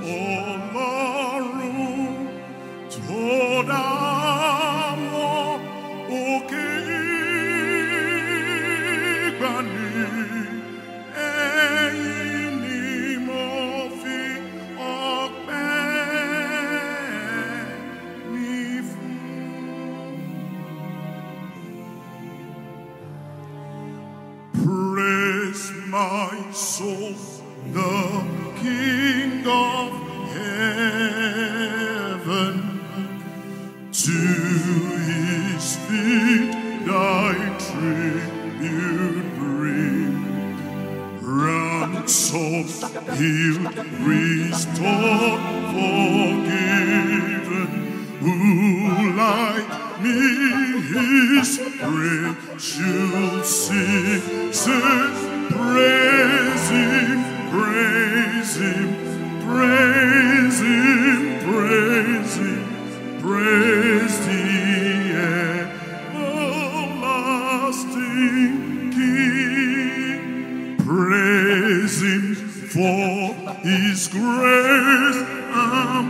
Ọlọ́run tó dá wọn òkè ìgbàanì, ẹ̀yin ni mo fi ọpẹ́ mi fún. Praise my soul, the King of heaven. To his feet thy tribute bring. Ransomed, healed, restored, forgiven, who like me his praise should sing. Say, praise him, praise him, praise him, praise him, praise the everlasting King. Praise him for his grace and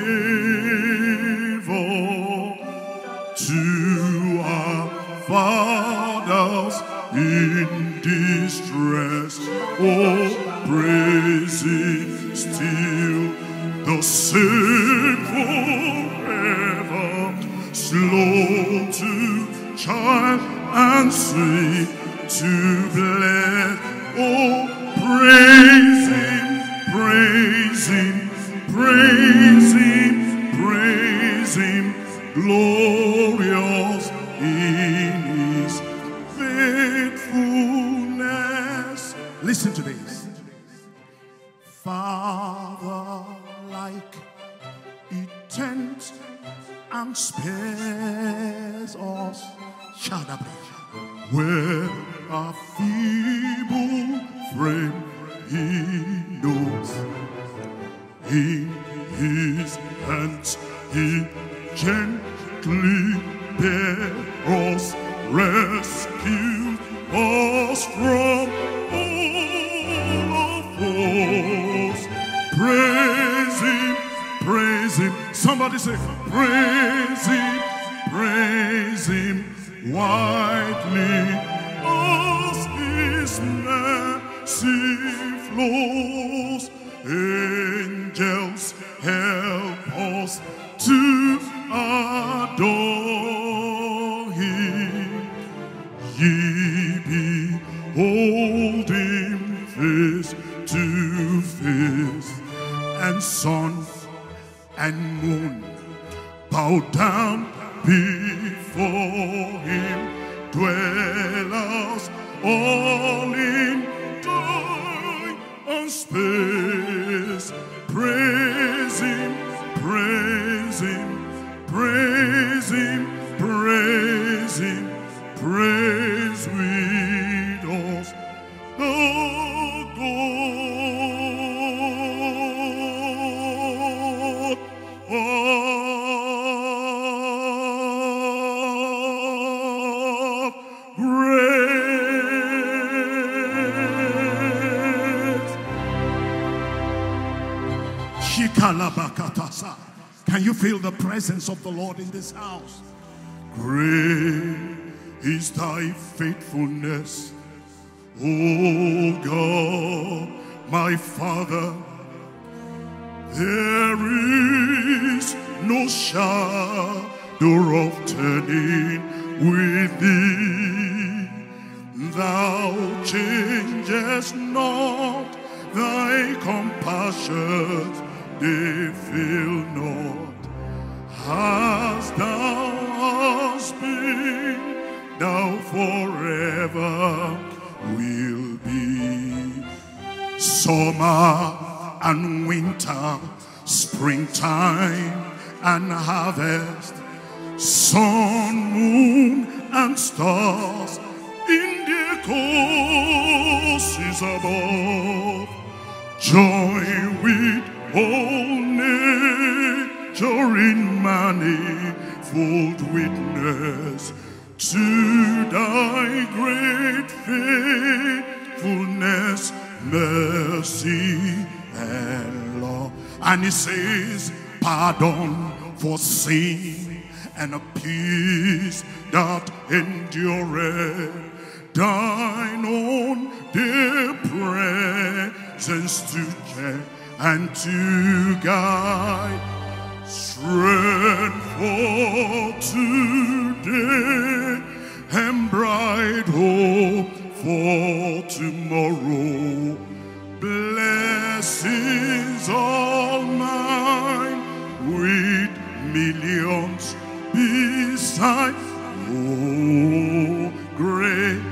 favor to our fathers in distress. Oh, praise him still the same forever, slow to child and sweet to bless. Oh, praise him, praise him, praise him, praise him, glorious in his faithfulness. Listen to this. Father, like he tends and spares us, where our feeble frame he knows. In his hands he gently bears, rescues us from all our foes. Praise him, praise him. Somebody say, praise him, praise him. Widely as his mercy flows, angels help us to adore him. Ye behold him face to face, and sun and moon bow down before him, dwellers all in time and space. Praise him, praise him, praise him, praise him, praise with us the Can you feel the presence of the Lord in this house? Great is thy faithfulness, O God, my Father. There is no shadow of turning with thee. Thou changest not, thy compassions they fail not. As thou hast been, thou forever will be. Summer and winter, springtime and harvest, sun, moon and stars in their courses above, join with all nature in manifold witness to thy great faithfulness, mercy and love. And he says, pardon for sin and a peace that endureth. Thine own dear presence to check and to guide. Strength for today and bright hope for tomorrow. Blessings all mine with millions beside. Oh, great.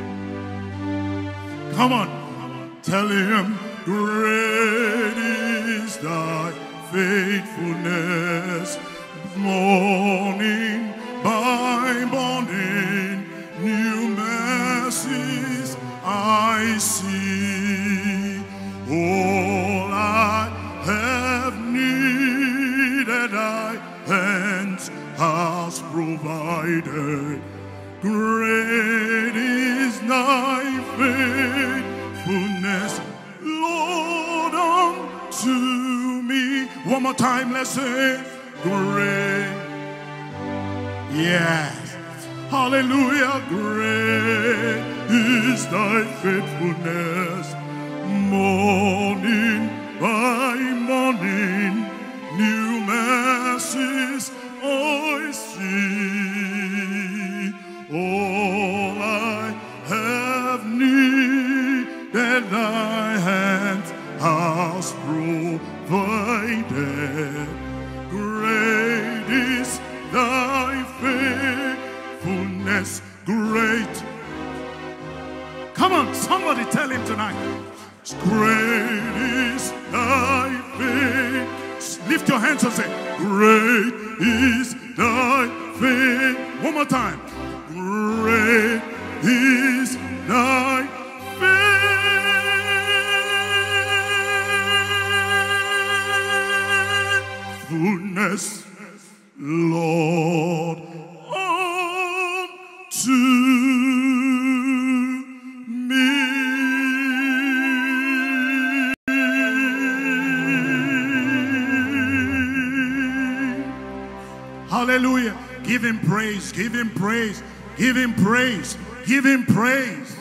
Come on, tell him, great is thy faithfulness. Morning by morning, new mercies I see. All I have needed, thy hands has provided. Great is thy faithfulness, Lord, unto me. One more time, let's say, great. Yes. Hallelujah. Great is thy faithfulness. Morning by morning, new mercies I see. All I have needed, thy hand has provided. Great is thy faithfulness, great. Come on, somebody tell him tonight. Great is thy faith. Lift your hands and say, great is thy faith. One more time. Great is thy faithfulness, Lord, unto me. Hallelujah. Give him praise, give him praise, give him praise, give him praise.